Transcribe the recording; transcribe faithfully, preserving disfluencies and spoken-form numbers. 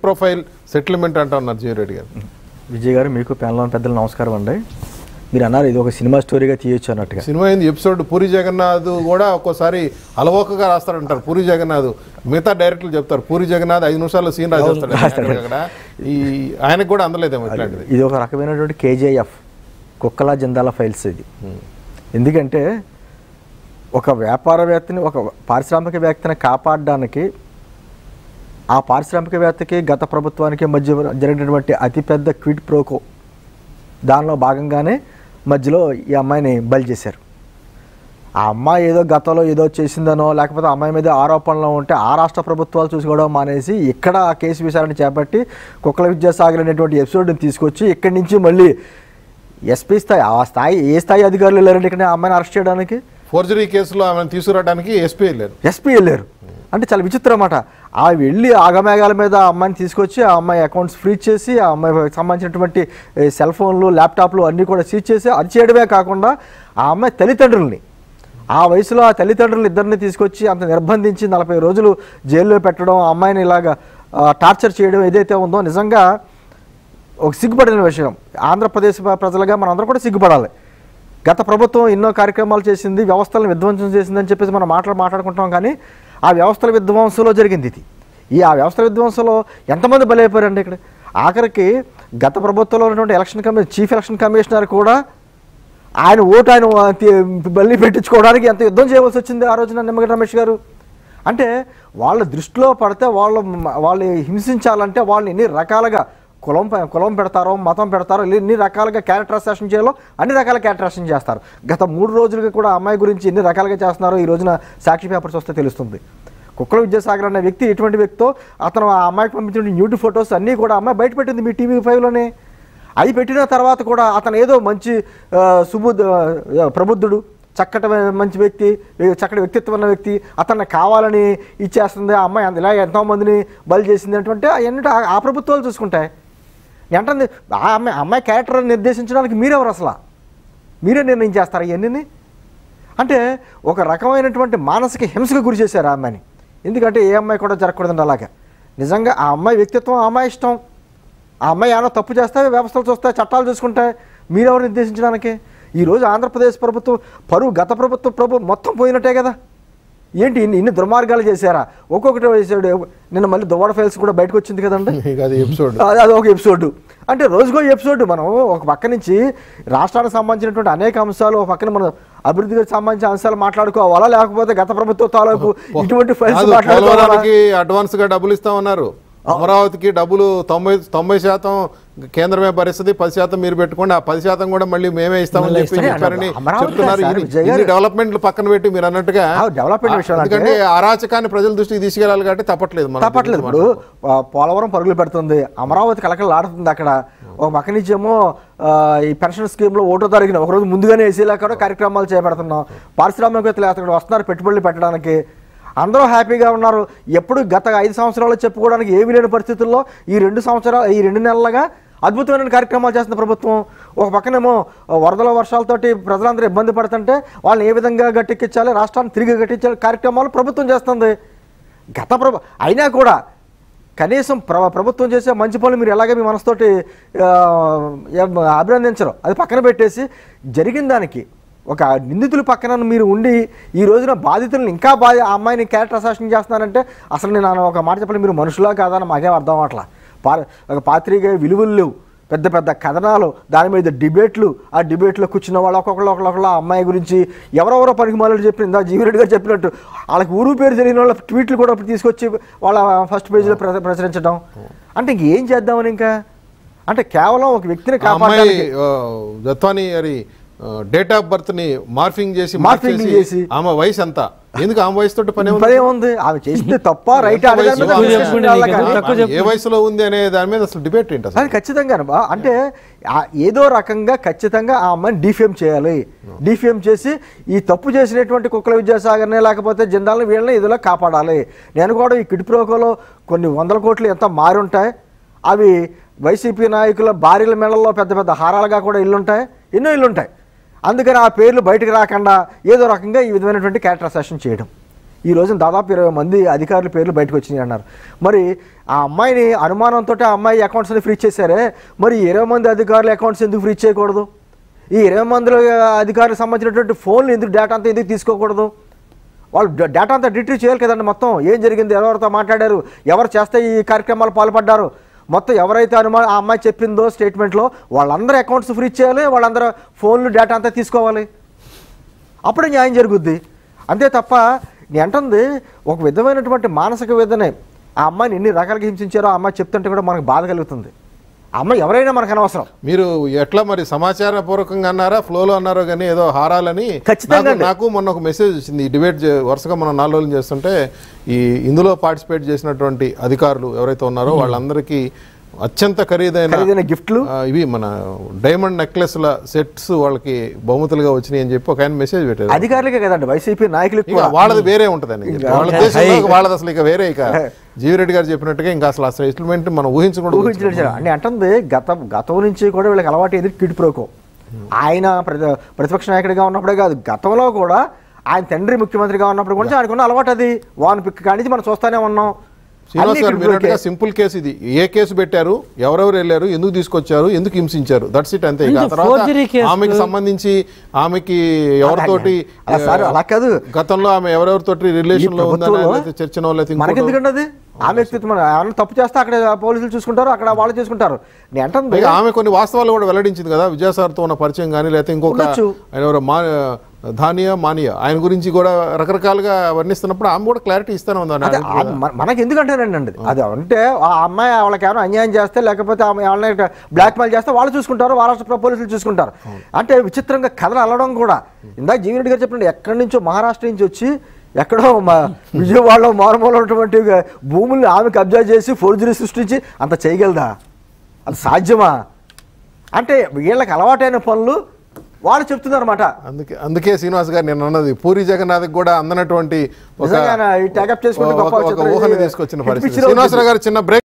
Profile settlement అంటా ఉన్నారు జీవరెడ్డి గారు. విజయ్ గారు, మీకు ప్యానల్ పెద్దలు నమస్కారం అండి. మీరు అన్నారు ఇది ఒక సినిమా స్టోరీగా తీయొచ్చు అన్నట్టుగా. సినిమా ఏంది ఎపిసోడ్ పూరి జగన్నాథ్ కూడా ఒక్కోసారి అలవోకగా రాస్తారంటారు. పూరి జగన్నాథ్ మిగతా డైరెక్టర్లు చెప్తారు పూరి జగన్నాథ్ ఐదు నిమిషాల్లో సీన్ రాసేస్తాడు అక్కడ. ఈ ఆయనకు కూడా అందలేదేమో ఇట్లాంటిది. ఇది ఒక రకమైనటువంటి కేజీఎఫ్ కుక్కల జందాల ఫైల్స్ ఇది. ఎందుకంటే ఒక వ్యాపారవేత్తని, ఒక పారిశ్రామికవేత్తని కాపాడడానికి ఆ పారిశ్రామికవేత్తకి గత ప్రభుత్వానికి మధ్య జరిగినటువంటి అతిపెద్ద క్విడ్ ప్రోకో దానిలో భాగంగానే మధ్యలో ఈ అమ్మాయిని బలి చేశారు. ఆ అమ్మాయి ఏదో గతంలో ఏదో చేసిందనో లేకపోతే అమ్మాయి మీద ఆరోపణలు ఉంటే ఆ రాష్ట్ర ప్రభుత్వాలు చూసుకోవడం మానేసి ఇక్కడ ఆ కేసు విచారణ చేపట్టి కుక్కల విద్యాసాగర్ అనేటువంటి ఎపిసోడ్ని తీసుకొచ్చి ఇక్కడి నుంచి మళ్ళీ ఎస్పీ స్థాయి, ఆ స్థాయి ఏ స్థాయి అధికారులు వెళ్ళారంటే ఇక్కడ అమ్మాయిని అరెస్ట్ చేయడానికి, ఫోర్జరీ కేసులో ఆమెను తీసుకురావడానికి ఎస్పీ వెళ్ళారు ఎస్పీ వెళ్ళారు అంటే చాలా విచిత్రం అన్నమాట. ఆ వెళ్ళి ఆగమేఘాల మీద ఆ అమ్మాయిని తీసుకొచ్చి ఆ అమ్మాయి అకౌంట్స్ ఫ్రీజ్ చేసి ఆ అమ్మాయికి సంబంధించినటువంటి సెల్ ఫోన్లు, ల్యాప్టాప్లు అన్నీ కూడా సీజ్ చేసి అది చేయడమే కాకుండా ఆ అమ్మాయి తల్లిదండ్రుల్ని, ఆ వయసులో ఆ తల్లిదండ్రులు ఇద్దరిని తీసుకొచ్చి అంత నిర్బంధించి నలభై రోజులు జైల్లో పెట్టడం, ఆ అమ్మాయిని ఇలాగా టార్చర్ చేయడం ఏదైతే ఉందో నిజంగా ఒక సిగ్గుపడిన విషయం. ఆంధ్రప్రదేశ్ ప్రజలుగా మనం అందరం కూడా సిగ్గుపడాలి. గత ప్రభుత్వం ఎన్నో కార్యక్రమాలు చేసింది, వ్యవస్థలను విధ్వంసం చేసిందని చెప్పేసి మనం మాట్లాడు మాట్లాడుకుంటాం కానీ ఆ వ్యవస్థల విధ్వంసంలో జరిగింది ఇది. ఈ ఆ వ్యవస్థల విధ్వంసంలో ఎంతమంది బలైపోయారండి ఇక్కడ. ఆఖరికి గత ప్రభుత్వంలో ఉన్నటువంటి election commission chief election commissioner కూడా ఆయన ఓటు ఆయన బల్లి పెట్టించుకోవడానికి ఎంత యుద్ధం చేయవలసి వచ్చింది ఆ రోజున నిమ్మగడ్డ రమేష్ గారు. అంటే వాళ్ళ దృష్టిలో పడితే వాళ్ళు వాళ్ళు హింసించాలంటే వాళ్ళని ఎన్ని రకాలుగా కులం కులం పెడతారో, మతం పెడతారో, ఎన్ని రకాలుగా క్యారెక్టర్ అసాసినేషన్ చేయాలో అన్ని రకాల క్యారెక్టర్ అసాసినేషన్ చేస్తారు. గత మూడు రోజులుగా కూడా అమ్మాయి గురించి ఎన్ని రకాలుగా చేస్తున్నారో ఈ రోజున సాక్షి పేపర్స్ వస్తే తెలుస్తుంది. కుక్కల విద్యాసాగర్ అనే వ్యక్తి ఎటువంటి వ్యక్తో, అతను ఆ అమ్మాయికి పంపించిన న్యూడ్ ఫొటోస్ అన్నీ కూడా అమ్మాయి బయట పెట్టింది మీ టీవీ ఫైవ్లోనే. అది పెట్టిన తర్వాత కూడా అతను ఏదో మంచి సుబుద్ధ ప్రబుద్ధుడు, చక్కటి మంచి వ్యక్తి, చక్కటి వ్యక్తిత్వం ఉన్న వ్యక్తి, అతన్ని కావాలని ఇచ్చేస్తుంది, ఆ అమ్మాయి ఇలా ఎంతోమందిని బలి చేసింది అంటే అవన్నీ ఆ ప్రభుత్వాలు చూసుకుంటాయి. ఏంటంది ఆ అమ్మాయి అమ్మాయి క్యారెక్టర్ నిర్దేశించడానికి మీరెవరు అసలు? మీరే నిర్ణయం చేస్తారు ఇవన్నీ. అంటే ఒక రకమైనటువంటి మానసిక హింసకు గురి చేశారు ఆ అమ్మాయిని. ఎందుకంటే ఏ అమ్మాయి కూడా జరగకూడదండి అలాగా. నిజంగా ఆ అమ్మాయి వ్యక్తిత్వం, ఆ అమ్మాయి ఇష్టం. ఆ అమ్మాయి ఏమైనా తప్పు చేస్తే వ్యవస్థలు చూస్తాయి, చట్టాలు చూసుకుంటాయి. మీరెవరు నిర్దేశించడానికి? ఈరోజు ఆంధ్రప్రదేశ్ ప్రభుత్వం పరువు గత ప్రభుత్వం ప్రభు మొత్తం పోయినట్టే కదా. ఏంటి ఇన్ని ఇన్ని దుర్మార్గాలు చేశారా? ఒక్కొక్కటి వేసాడు. నిన్న మళ్ళీ దువ్వాడ ఫైల్స్ కూడా బయటకు వచ్చింది కదండి, అది ఎపిసోడ్. అది ఒక ఎపిసోడ్. అంటే రోజుకో ఎపిసోడ్. మనం ఒక పక్క నుంచి రాష్ట్రానికి సంబంధించినటువంటి అనేక అంశాలు, ఒక పక్కన మనం అభివృద్ధికి సంబంధించిన అంశాలు మాట్లాడుకోవాలా, లేకపోతే గత ప్రభుత్వ తాలూకు ఇటువంటి ఫైల్స్ మాట్లాడుకోవడానికి అడ్వాన్స్ గా డబ్బులు ఇస్తా ఉన్నారు. అమరావతికి డబ్బులు తొంభై తొంభై శాతం కేంద్రమే భరిస్తుంది, పది శాతం మీరు పెట్టుకోండి, ఆ పది శాతం కూడా మళ్ళీ మేమే ఇస్తామని చెప్పి చెప్పారని చెప్తున్నారు. డెవలప్మెంట్లు పక్కన పెట్టి మీరు అన్నట్టుగా డెవలప్మెంట్ విషయం ఎందుకంటే అరాచకాన్ని ప్రజల దృష్టికి తీసుకెళ్ళాలి కాబట్టి తప్పట్లేదు తప్పట్లేదు ఇప్పుడు పోలవరం పరుగులు పెడుతుంది, అమరావతి కలకలు ఆడుతుంది. అక్కడ ఒక పక్క నుంచేమో ఈ పెన్షన్ స్కీమ్ లో ఓటో తారీఖున ఒకరోజు ముందుగానే వేసేలా కూడా కార్యక్రమాలు చేపడుతున్నాం. పారిశ్రామికవేత్తలు అక్కడ వస్తున్నారు పెట్టుబడులు పెట్టడానికి, అందరూ హ్యాపీగా ఉన్నారు. ఎప్పుడు గత ఐదు సంవత్సరాలు చెప్పుకోవడానికి ఏమీ లేని పరిస్థితుల్లో ఈ రెండు సంవత్సరాలు ఈ రెండు నెలలుగా అద్భుతమైన కార్యక్రమాలు చేస్తున్న ప్రభుత్వం. ఒక పక్కనేమో వరదల వర్షాలతోటి ప్రజలందరూ ఇబ్బంది పడుతుంటే వాళ్ళని ఏ విధంగా గట్టెక్కించాలి, రాష్ట్రాన్ని తిరిగి గట్టించాలి కార్యక్రమాలు ప్రభుత్వం చేస్తుంది. గత ప్రభు అయినా కూడా కనీసం ప్ర ప్రభుత్వం చేసే మంచి పనులు మీరు ఎలాగ మీ మనసుతోటి అభినందించరు. అది పక్కన పెట్టేసి జరిగిన దానికి ఒక నిందితుల పక్కన మీరు ఉండి ఈ రోజున బాధితులను ఇంకా బాధ ఆ అమ్మాయిని క్యారెక్టర్ అసాసినేషన్ చేస్తున్నారంటే అసలు నేను ఒక మాట చెప్పాలి, మీరు మనుషులా కాదని మాకేం అర్థం అట్లా. పా ఒక పాత్రిక విలువలు లేవు, పెద్ద పెద్ద కథనాలు, దాని మీద డిబేట్లు, ఆ డిబేట్లో కూర్చున్న వాళ్ళు ఒక్కొక్కరు ఒకళ్ళొకళ్ళు ఆ అమ్మాయి గురించి ఎవరెవరో పనికి మాలు చెప్పిన ఇందా జీవిరెడ్డి గారు చెప్పినట్టు వాళ్ళకి ఊరు పేరు తెలియని వాళ్ళ ట్వీట్లు కూడా తీసుకొచ్చి వాళ్ళ ఫస్ట్ పేజీలో ప్రచురించడం అంటే ఇంకేం చేద్దామని. ఇంకా అంటే కేవలం ఒక వ్యక్తిని కాపాడాలి. జత్వాని గారి డేట్ ఆఫ్ బర్త్ ని మార్ఫింగ్ చేసి మార్ఫింగ్ చేసి ఆమె వయసు ఎంత, ఎందుకు ఆమె వయసు తోటి పని పనే ఉంది, ఆమె చేస్తే తప్ప రైట్ ఏ వయసులో ఉంది అనే దాని మీద అసలు డిబేట్ ఏంటి అసలు? ఖచ్చితంగా అంటే ఏదో రకంగా ఖచ్చితంగా ఆ అమ్మాయిని డిఫేమ్ చేయాలి. డిఫేమ్ చేసి ఈ తప్పు చేసినటువంటి కుక్కల విద్యాసాగర్ని లేకపోతే జిందాల్ని వీళ్ళని ఇదిలో కాపాడాలి. నేను కూడా ఈ కిడ్ప్రోకోలో కొన్ని వందల కోట్లు ఎంత మారి ఉంటాయి, అవి వైసీపీ నాయకుల భార్యల మెడల్లో పెద్ద పెద్ద హారాలుగా కూడా ఇల్లుంటాయి, ఎన్నో ఇల్లుంటాయి. అందుకని ఆ పేర్లు బయటకు రాకుండా ఏదో రకంగా ఈ విధమైనటువంటి క్యారెక్టర్ అసాసినేషన్ చేయడం ఈ రోజున దాదాపు ఇరవై మంది అధికారుల పేర్లు బయటకు వచ్చినాయి అన్నారు. మరి ఆ అమ్మాయిని అనుమానంతో ఆ అమ్మాయి అకౌంట్స్ని ఫ్రీజ్ చేశారే, మరి ఇరవై మంది అధికారుల అకౌంట్స్ ఎందుకు ఫ్రీజ్ చేయకూడదు? ఈ ఇరవై మందిలో అధికారులకు సంబంధించినటువంటి ఫోన్లు ఎందుకు డేటా అంతా ఎందుకు తీసుకోకూడదు? వాళ్ళు డేటా అంతా రిట్రీవ్ చేయాలి కదండి. మొత్తం ఏం జరిగింది, ఎవరితో మాట్లాడారు, ఎవరు చేస్తే ఈ కార్యక్రమాలు పాల్పడ్డారు, మొత్తం ఎవరైతే అనుమానం ఆ అమ్మాయి చెప్పిందో స్టేట్మెంట్లో వాళ్ళందరూ అకౌంట్స్ ఫ్రీజ్ చేయాలి, వాళ్ళందరూ ఫోన్లు డేటా అంతా తీసుకోవాలి. అప్పుడే న్యాయం జరుగుద్ది. అంతే తప్ప నేను అంటుంది ఒక విధమైనటువంటి మానసిక వేదనే. ఆ అమ్మాయిని ఎన్ని రకాలుగా హింసించారో ఆ అమ్మాయి చెప్తుంటే కూడా మనకు బాధ కలుగుతుంది. ఆ అమ్మాయి ఎవరైనా మనకు అనవసరం. మీరు ఎట్లా మరి సమాచార పూర్వకంగా అన్నారా, ఫ్లోలో అన్నారో కానీ ఏదో హారాలని? ఖచ్చితంగా నాకు మొన్న ఒక మెసేజ్ వచ్చింది. ఈ డిబేట్ వరుసగా మనం నాలుగు రోజులు చేస్తుంటే ఈ ఇందులో పార్టిసిపేట్ చేసినటువంటి అధికారులు ఎవరైతే ఉన్నారో వాళ్ళందరికీ అత్యంత ఖరీదైన గిఫ్ట్లు ఇవి మన డైమండ్ నెక్లెస్ల సెట్స్ వాళ్ళకి బహుమతులుగా వచ్చినాయి అని చెప్పి ఒక ఆయన మెసేజ్ పెట్టారు. అధికారులకే కదండి, వైసీపీ నాయకులకి వాళ్ళది వేరే ఉంటుందని. వాళ్ళ దేశంలో వాళ్ళది అసలు ఇక వేరే. ఇక జీవిరెడ్డి గారు చెప్పినట్టుగా ఇంకా అసలు అసలు ఇన్స్ట్రుమెంట్ మనం ఊహించకూడదు ఊహించలేదు అని అంటుంది. గత గతం నుంచి కూడా వీళ్ళకి అలవాటు ఏది కిడ్ ప్రోకో. ఆయన ప్రతిపక్ష నాయకుడిగా ఉన్నప్పుడే కాదు, గతంలో కూడా ఆయన తండ్రి ముఖ్యమంత్రిగా ఉన్నప్పుడు కూడా ఆయనకున్న అలవాటు అది. వాన్ పిక్ కానించి మనం చూస్తూనే ఉన్నాం. శ్రీనివాస్ గారు మీరట్టుగా సింపుల్ కేసు ఇది. ఏ కేసు పెట్టారు, ఎవరెవరు వెళ్ళారు, ఎందుకు తీసుకొచ్చారు, ఎందుకు హింసించారు, దట్స్ ఇట్ అంతే. ఆమెకి సంబంధించి ఆమెకి ఎవరితోటి అలా కాదు, గతంలో ఆమె ఎవరెవరితోటి రిలేషన్ లో ఉందా చర్చనో లేకపోతే మనకి ఎందుకంటే అది ఆమె వ్యక్తిత్వం. ఏమన్నా తప్పు చేస్తే అక్కడ పోలీసులు చూసుకుంటారు, అక్కడ వాళ్ళు చూసుకుంటారు. నేను అంటే ఆమె కొన్ని వాస్తవాలు కూడా వెల్లడించింది కదా, విజయసార్తో ఉన్న పరిచయం కానీ లేకపోతే ఇంకొక ఆయన ఎవరో మా ధానియా మానియా ఆయన గురించి కూడా రకరకాలుగా వర్ణిస్తున్నప్పుడు ఆమె కూడా క్లారిటీ ఇస్తానే ఉందండి. మనకి ఎందుకంటేనండి అండి అది అంటే ఆ అమ్మాయి వాళ్ళకి ఏమైనా అన్యాయం చేస్తే లేకపోతే ఆమె ఏమైనా బ్లాక్ మెయిల్ చేస్తే వాళ్ళు చూసుకుంటారు, మహారాష్ట్ర పోలీసులు చూసుకుంటారు. అంటే విచిత్రంగా కథలు అల్లడం కూడా. ఇందాక జీవిరెడ్డి గారు చెప్పినట్టు ఎక్కడి నుంచో మహారాష్ట్ర నుంచి వచ్చి ఎక్కడో మా విజయవాడలో మారుమూల ఉన్నటువంటి భూముల్ని ఆమె కబ్జా చేసి ఫోర్జరీ సృష్టించి అంత చేయగలదా? అది సాధ్యమా? అంటే వీళ్ళకి అలవాటైన పనులు వాళ్ళు చెప్తున్నారు అన్నమాట. అందుకే అందుకే శ్రీనివాస్ గారు నేను అన్నది పూరి జగన్నాథ్ కూడా అందనటువంటి ఊహని తీసుకొచ్చిన పరిస్థితి. శ్రీనివాసరావు గారు చిన్న బ్రేక్